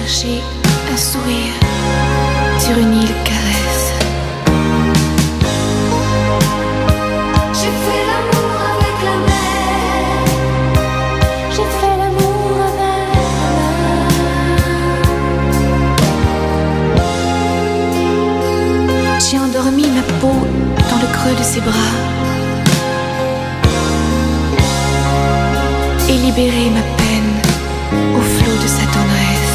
chercher un sourire sur une île caresse. J'ai fait l'amour avec la mer. J'ai fait l'amour avec la mer. J'ai endormi ma peau dans le creux de ses bras et libéré ma peine au flot de sa tendresse.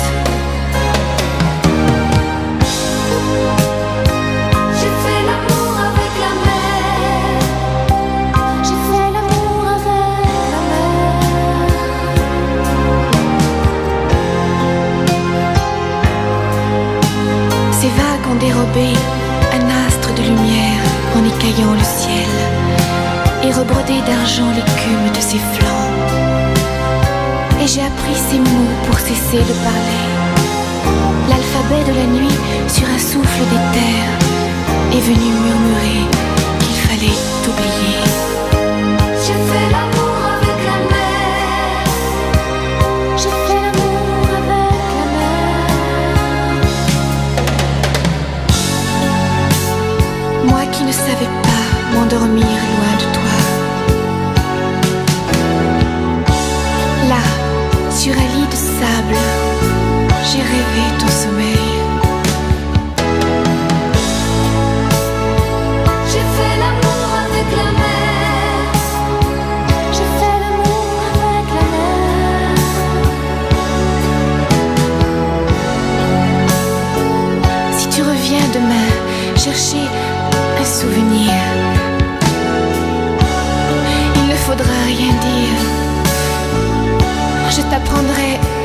J'ai fait l'amour avec la mer. J'ai fait l'amour avec la mer. Ces vagues ont dérobé un astre de lumière en écaillant le ciel et rebrodé d'argent l'écume de ses flancs. Et j'ai appris ces mots pour cesser de parler. L'alphabet de la nuit sur un souffle d'éther est venu murmurer qu'il fallait oublier. J'ai fait l'amour avec la mer. J'ai fait l'amour avec la mer. Moi qui ne savais pas m'endormir loin de toi. Là, sur un lit de sable, j'ai rêvé ton sommeil. J'ai fait l'amour avec la mer. J'ai fait l'amour avec la mer. Si tu reviens demain chercher un souvenir, il ne faudra rien dire. Je t'apprendrai